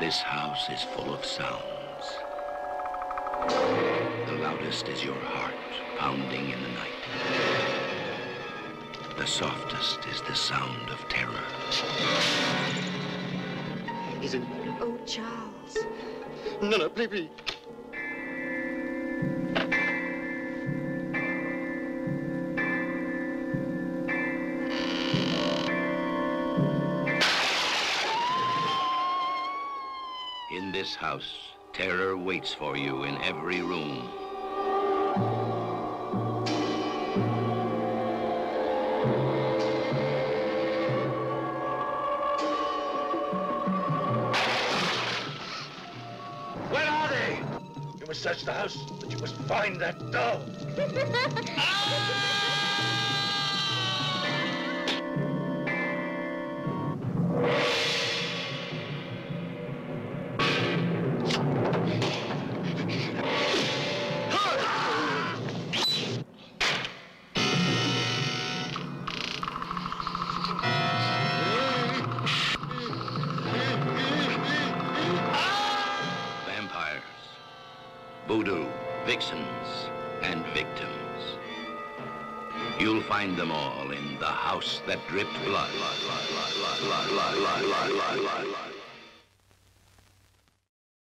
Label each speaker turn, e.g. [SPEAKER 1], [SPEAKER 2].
[SPEAKER 1] This house is full of sounds. The loudest is your heart pounding in the night. The softest is the sound of terror.
[SPEAKER 2] Is it?
[SPEAKER 3] Oh, Charles.
[SPEAKER 2] No, no, please, please.
[SPEAKER 1] In this house, terror waits for you in every room.
[SPEAKER 2] Where are they? You must search the house, but you must find that dog.
[SPEAKER 1] Voodoo, vixens, and victims. You'll find them all in the house that dripped blood.